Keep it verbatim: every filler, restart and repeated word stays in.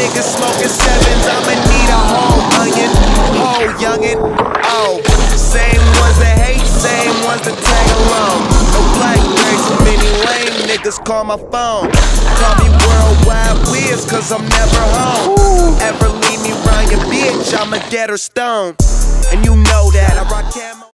niggas smoking sevens, I'ma need a whole onion, whole youngin'. Oh, same ones that hate, same ones that tag along. No blackberry, too many lame niggas call my phone. Call me worldwide whiz, cause I'm never home. Ever leave me round your bitch, I'm a dead or stone. And you know that I rock camo.